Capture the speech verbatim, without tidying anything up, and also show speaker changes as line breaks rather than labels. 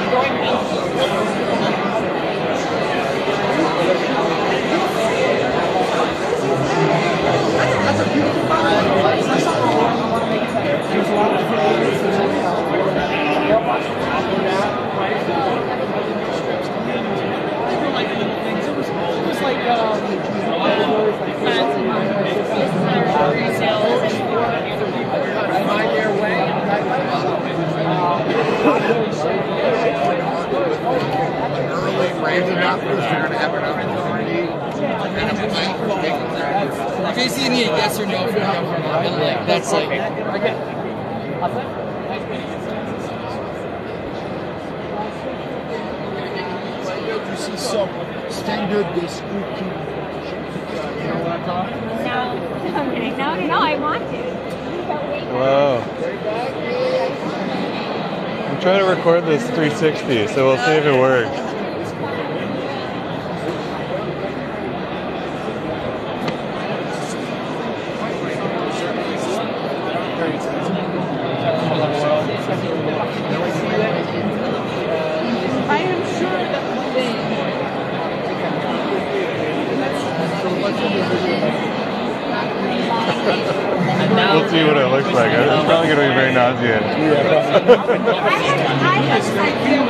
That's a beautiful body. That's not wrong. There's a lot of it was like um find their way.
Early raising up, they're going to have an opportunity and a plan for taking that.
Basically, you need a yes or no from them. And like, that's like.
You see some standard discrete. You know what I'm talking about?
No, I'm kidding. No, no, I want to.
Wow. I'm trying to record this three sixty, so we'll see if it works.
I am sure that one day.
We'll see what it looks like. It's probably going to be very nauseating.
I have, I have